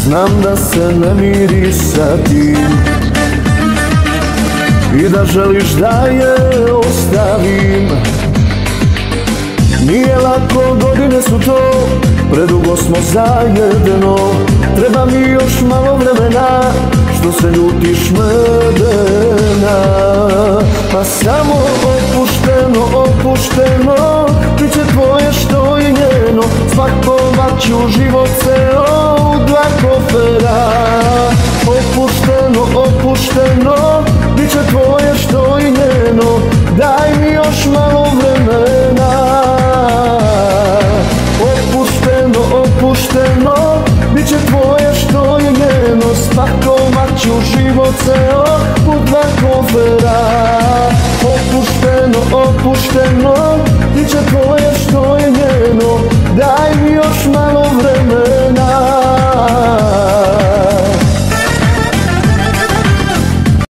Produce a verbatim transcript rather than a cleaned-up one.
Znam da se ne miriš sa tim i da želiš da je ostavim. Nije lako, godine su to, predugo smo zajedno. Treba mi još malo vremena, što se ljutiš medena. Pa samo opušteno, opušteno, biće tvoje što i njeno. Spakovat ću život ceo u dva kofera. Opušteno, opušteno, biće tvoje što i njeno. Daj mi još malo vremena. Opušteno, opušteno, biće tvoje što i njeno. Spakovat ću život ceo u dva kofera. Opušteno, opušteno, biće tvoje što i njeno. Daj mi još malo